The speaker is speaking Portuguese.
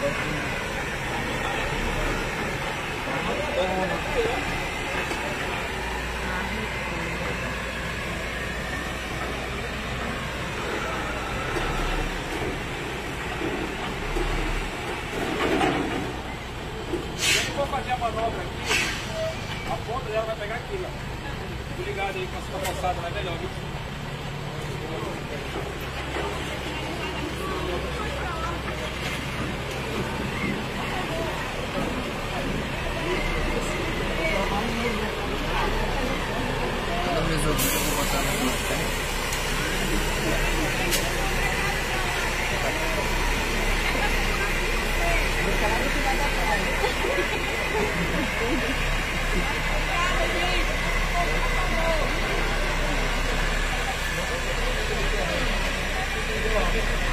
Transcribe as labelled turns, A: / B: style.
A: Vou fazer a manobra aqui, a ponta dela vai pegar aqui, ó. Tô ligado aí com a sua passada, vai melhor, viu?
B: Eu vou botar na mão.